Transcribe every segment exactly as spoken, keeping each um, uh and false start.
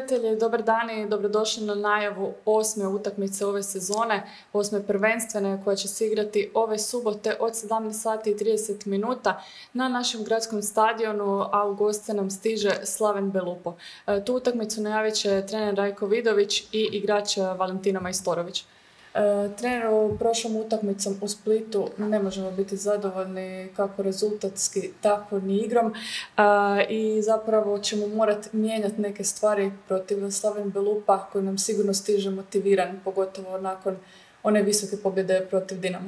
gledatelji, dobar dan i dobrodošli na najavu osme utakmice ove sezone, osme prvenstvene koja će se igrati ove subote od sedamnaest sati i trideset minuta na našem gradskom stadionu, a u goste nam stiže Slaven Belupo. Tu utakmicu najavit će trener Rajko Vidović i igrač Valentino Majstorović. E, treneru, prošlom utakmicom u Splitu ne možemo biti zadovoljni kako rezultatski, tako ni igrom e, i zapravo ćemo morati mijenjati neke stvari protiv Slaven Belupa koji nam sigurno stiže motiviran, pogotovo nakon one visoke pobjede protiv Dinama.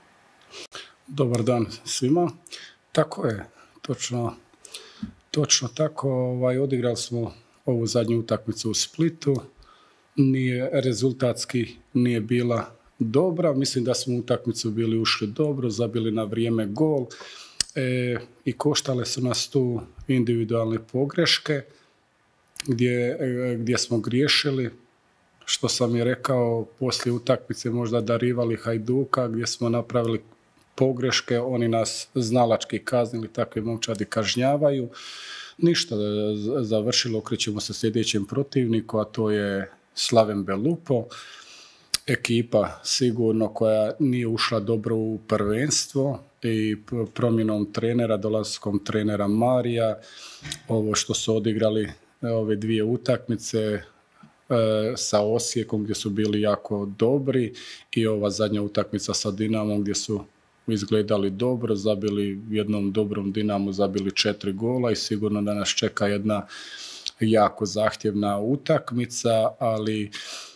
Dobar dan svima. Tako je, točno, točno tako. Ovaj, odigrali smo ovu zadnju utakmicu u Splitu. Nije rezultatski nije bila dobra. Mislim da smo u utakmicu bili ušli dobro, zabili na vrijeme gol e, i koštale su nas tu individualne pogreške gdje, e, gdje smo griješili. Što sam i rekao, poslije utakmice možda darivali Hajduka gdje smo napravili pogreške, oni nas znalački kaznili, takvi momčadi kažnjavaju. Ništa, završilo, okrećemo se sljedećem protivniku, a to je Slaven Belupo, ekipa sigurno koja nije ušla dobro u prvenstvo i promjenom trenera, dolaskom trenera Marija, ovo što su odigrali ove dvije utakmice e, sa Osijekom gdje su bili jako dobri i ova zadnja utakmica sa Dinamom gdje su izgledali dobro, zabili jednom dobrom Dinamu, zabili četiri gola i sigurno da nas čeka jedna jako zahtjevna utakmica, ali e,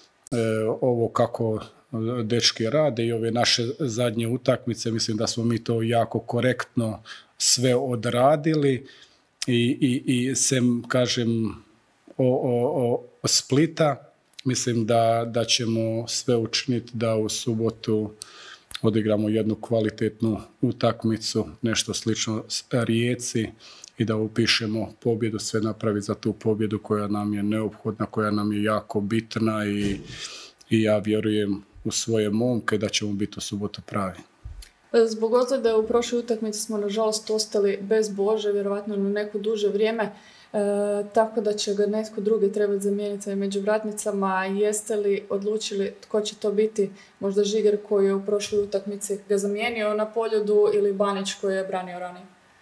ovo kako dečki rade i ove naše zadnje utakmice, mislim da smo mi to jako korektno sve odradili i, i, i sem, kažem, o, o, o Splita, mislim da, da ćemo sve učiniti da u subotu odigramo jednu kvalitetnu utakmicu, nešto slično Rijeci i da upišemo pobjedu, sve napravi za tu pobjedu koja nam je neophodna, koja nam je jako bitna i, i ja vjerujem u svoje momke da ćemo biti u subotu pravi. Zbog ozljede u prošloj utakmici smo nažalost ostali bez Bože, vjerovatno na neko duže vrijeme, e, tako da će ga netko drugi trebati zamijeniti među vratnicama. Jeste li odlučili tko će to biti? Možda Žiger koji je u prošloj utakmici ga zamijenio na Poljudu ili Banić koji je branio ranije?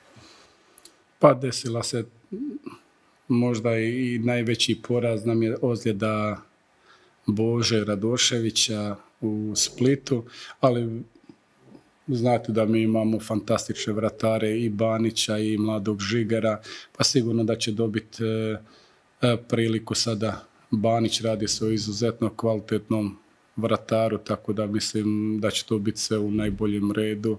Pa desila se možda i najveći poraz nam je ozljeda Bože Radoševića u Splitu, ali znate da mi imamo fantastične vratare i Banića i mladog Žigera, pa sigurno da će dobiti e, priliku sada. Banić radi se o izuzetno kvalitetnom vrataru, tako da mislim da će to biti sve u najboljem redu.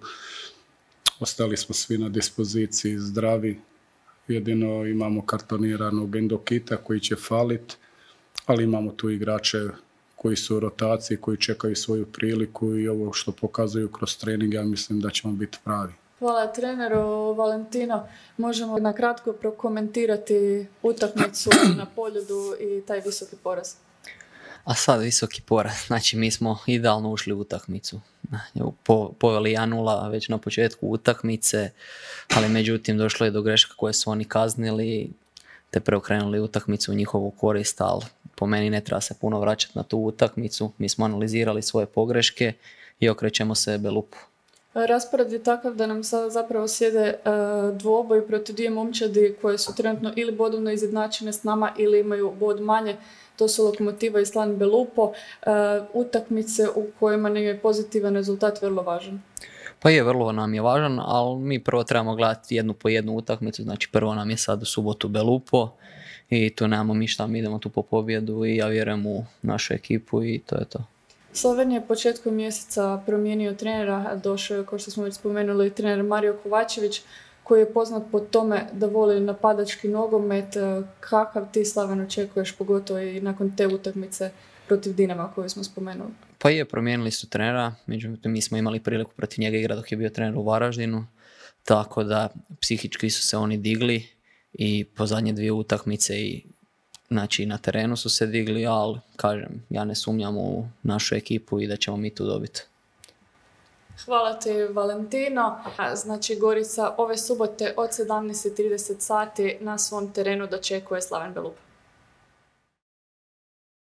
Ostali smo svi na dispoziciji zdravi, jedino imamo kartoniranog Endokita koji će faliti, ali imamo tu igrače koji su u rotaciji, koji čekaju svoju priliku i ovo što pokazuju kroz trening, ja mislim da ćemo biti pravi. Hvala treneru. Valentino, možemo na kratko prokomentirati utakmicu na Poljudu i taj visoki poraz? A sad visoki poraz, znači mi smo idealno ušli u utakmicu. Po, poveli jedan nula već na početku utakmice, ali međutim došlo je do greška koje su oni kaznili, te preokrenuli utakmicu u njihovu korist, ali po meni ne treba se puno vraćati na tu utakmicu. Mi smo analizirali svoje pogreške i okrećemo se Belupu. Raspored je takav da nam sada zapravo sjede uh, dvoboj protiv dvije momčadi koje su trenutno ili bodovno izjednačene s nama ili imaju bod manje. To su Lokomotiva i Slaven Belupo, uh, utakmice u kojima nam je pozitivan rezultat vrlo važan. Pa je, vrlo nam je važan, ali mi prvo trebamo gledati jednu po jednu utakmicu, znači prvo nam je sad u subotu Belupo i tu nemamo mi šta, mi idemo tu po pobjedu i ja vjerujem u našu ekipu i to je to. Slaven je početkom mjeseca promijenio trenera, došao je, kao što smo već spomenuli, trener Mario Kovačević, koji je poznat po tome da voli napadački nogomet. Kakav ti, Slaven, očekuješ, pogotovo i nakon te utakmice protiv Dinama koju smo spomenuli? Pa je, promijenili su trenera, međutim mi smo imali priliku protiv njega igrati dok je bio trener u Varaždinu, tako da psihički su se oni digli i po zadnje dvije utakmice i znači na terenu su se digli, ali kažem, ja ne sumnjam u našu ekipu i da ćemo mi tu dobiti. Hvala ti, Valentino. Znači, Gorica ove subote od sedamnaest i trideset sati na svom terenu dočekuje Slaven Belupo.